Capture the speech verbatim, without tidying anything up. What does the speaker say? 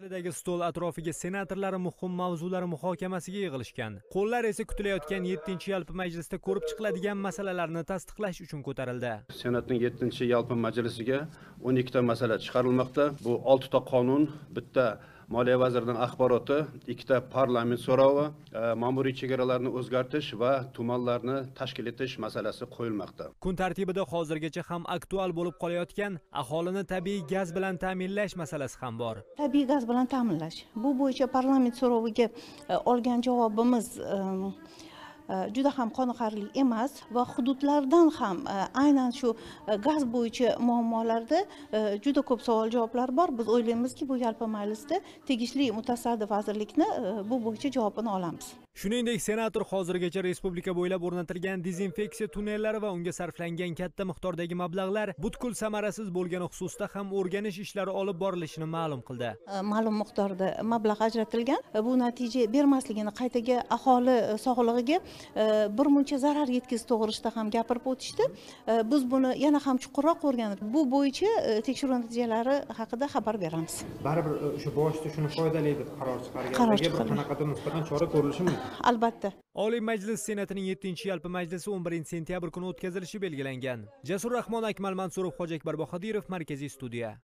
Dagi stol atrofiga senatorlar muhim mavzular muhokamasiga yig'ilishgan. Qo'llar esa kutilayotgan yettinchi yalpi majlisda ko'rib chiqiladigan masalalarni tasdiqlash uchun ko'tarildi. Senatning yettinchi yalpi majlisiga o'n ikkita masala chiqarilmoqda. Bu oltita qonun, bitta Moliya vazirining axboroti, ikkita parlament so'rovi, ma'muriy chegaralarni o'zgartirish va tumanlarni tashkil etish masalasi qo'yilmoqda. Kun tartibida hozirgacha ham aktual bo'lib qolayotgan aholini tabiiy gaz bilan ta'minlash masalasi ham bor. Tabiiy gaz bilan ta'minlash. Bu bo'yicha parlament so'roviga olgan javobimiz juda ham qoniqarli emas va hududlardan ham aynan shu gaz bo'yicha muammolarda juda ko'p savol javoblar bor. Biz o'ylaymizki, bu yalpi majlisda tegishli mutasaddi vazirlikni bu bo'yicha javobini olamiz. Shuningdek, senator hozirgacha respublika bo'ylab o'rnatilgan dezinfeksiya tunnellari va unga sarflangan katta miqdordagi mablag'lar butkul samarasiz bo'lgani xususida ham o'rganish ishlari olib borilishini ma'lum qildi. Ma'lum miqdorda mablag' ajratilgan. Bu natija bermasligini, qaytaga aholi sog'lig'iga bir muncha zarar yetkazish to'g'risida ham gapirib o'tishdi. Biz buni yana ham chuqurroq o'rganib, bu bo'yicha tekshiruv natijalari haqida xabar beramiz. Baribir o'sha boshida shuni foydali deb qaror chiqarganlarga bir qanaqadir nisbatan chora ko'rilishi mumkin. Albatta. Oliy Majlis Senatining yettinchi yalpi majlisi o'n birinchi sentyabr kuni o'tkazilishi belgilangan. Jasur Rahmon, Akmal Mansurov, Xo'jakbar Bohodirov, Markaziy studiya.